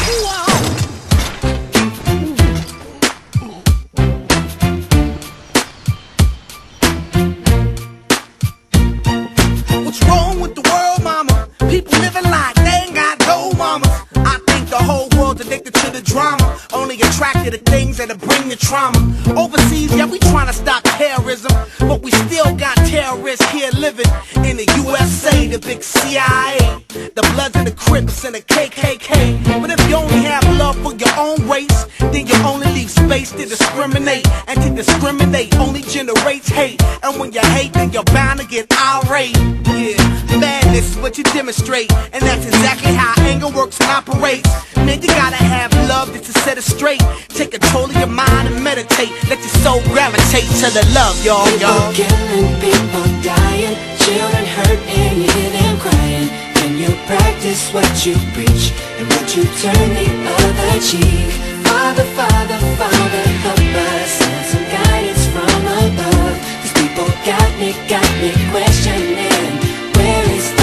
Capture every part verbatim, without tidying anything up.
What's wrong with the world, mama? People living like they ain't got no mamas. I think the whole world's addicted to the drama, only attracted to things that'll bring the trauma. Overseas, yeah, we trying to stop terrorism, but we still got terrorists here living in the U S A, the big C I A, the Bloods and the Crips and the K K K. But if you only have love for your own race, then you only leave space to discriminate, and to discriminate only generates hate. And when you hate, then you're bound to get irate. Yeah, madness is what you demonstrate, and that's exactly how anger works and operates. Man, you gotta have love just to set it straight. Take control of your mind and meditate. Let your soul gravitate to the love, y'all, y'all. People killing, people dying, children hurt and you hear them crying. When you practice what you preach, and would you turn the other cheek? Father, Father, Father, help us, send some guidance from above. These people got me, got me questioning, where is the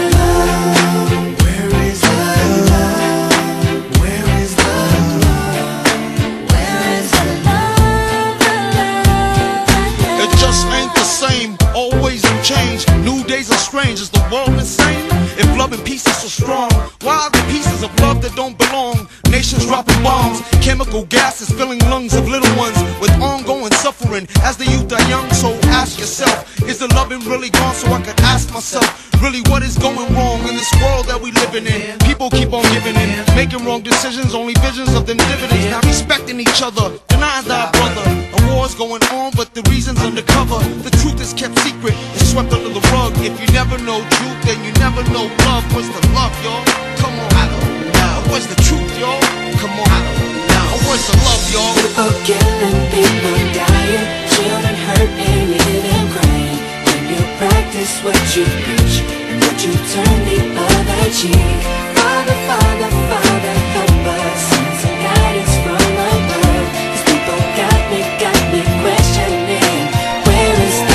love? Where is the love? Where is the love? Where is the love? The love, the love? It just ain't the same, always in change. New days are strange, is the world insane? If love and peace is so strong, why are the pieces of love that don't belong? Nations dropping bombs, chemical gases filling lungs of little ones with ongoing suffering as the youth are young. So ask yourself, is the loving really gone? So I could ask myself, really what is going wrong in this world that we living in? People keep on giving in, making wrong decisions, only visions of them dividends. Not respecting each other, denying thy brother. A war's going on, but the reason's undercover. The truth is kept secret, it's swept under the rug. If you never know truth, then you never know love. What's the love, y'all? Come on, I don't know. What's the truth, y'all? Come on, I don't know. What's the love, y'all? People killing, people dying, children hurt and you hear them crying. When you practice what you preach, and would you turn the other cheek? Father, Father, Father, help us, send some guidance from above. These people got me, got me questioning, where is the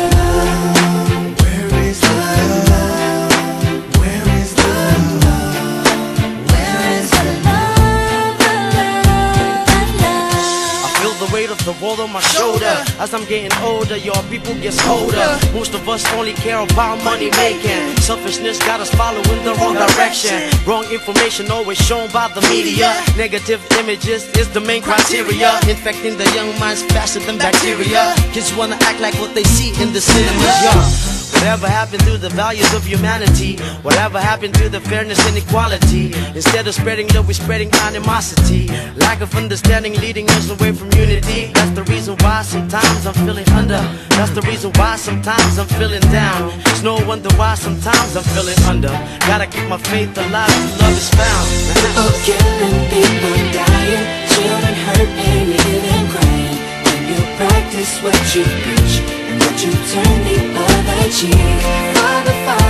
love? Where is the love? Where is the love? Where is the love? The love, the love. I feel the weight of the world on my shoulder. As I'm getting older, your people get colder. Most of us only care about money making. Selfishness got us following the wrong direction. Wrong information always shown by the media. Negative images is the main criteria, infecting the young minds faster than bacteria. Kids wanna act like what they see in the cinemas, yeah. Whatever happened to the values of humanity? Whatever happened to the fairness and equality? Instead of spreading love, we're spreading animosity. Lack of understanding leading us away from unity. That's the reason why sometimes I'm feeling under. That's the reason why sometimes I'm feeling down. It's no wonder why sometimes I'm feeling under. Gotta keep my faith alive till love is found. People killing, people dying, children hurt and you hear them crying. When you practice what you preach, and would you turn the other cheek? Father, Father,